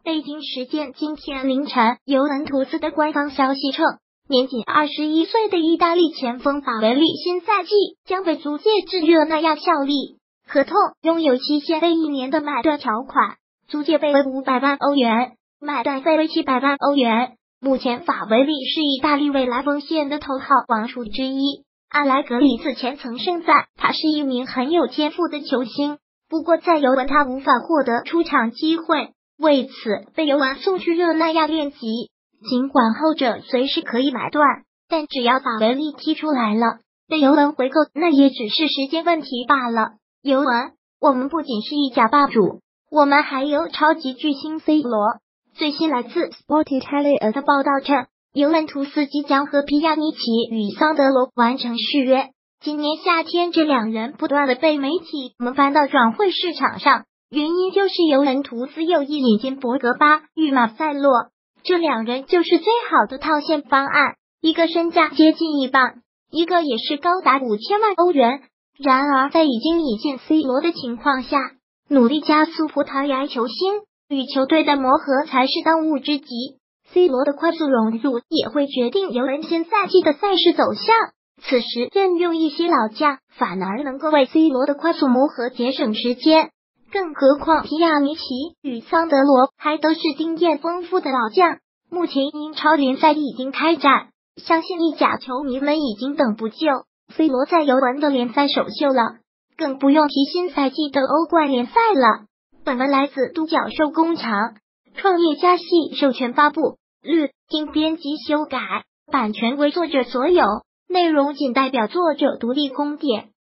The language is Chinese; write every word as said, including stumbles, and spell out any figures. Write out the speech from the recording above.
北京时间今天凌晨，尤文图斯的官方消息称，年仅二十一岁的意大利前锋法维利新赛季将被租借至热那亚效力，合同拥有期限为一年的买断条款，租借费为五百万欧元，买断费为七百万欧元。目前法维利是意大利未来锋线的头号王储之一，阿莱格里此前曾盛赞他是一名很有天赋的球星，不过在尤文他无法获得出场机会，为此被尤文送去热那亚练级。尽管后者随时可以买断，但只要法维利踢出来了，被尤文回购那也只是时间问题罢了。尤文，我们不仅是意甲霸主，我们还有超级巨星 C 罗。最新来自 Sport Italia 的报道称，尤文图斯即将和皮亚尼奇与桑德罗完成续约。今年夏天，这两人不断的被媒体们搬到转会市场上，原因就是尤文图斯有意引进博格巴与马塞洛，这两人就是最好的套现方案，一个身价接近一磅，一个也是高达五千万欧元。然而在已经引进 C 罗的情况下，努力加速葡萄牙球星与球队的磨合才是当务之急。C 罗的快速融入也会决定尤文新赛季的赛事走向，此时任用一些老将反而能够为 C 罗的快速磨合节省时间，更何况皮亚尼奇与桑德罗还都是经验丰富的老将。目前英超联赛已经开战，相信意甲球迷们已经等不及 C 罗在尤文的联赛首秀了，更不用提新赛季的欧冠联赛了。本文来自独角兽工厂，创业家系授权发布，略经编辑修改，版权归作者所有，内容仅代表作者独立观点。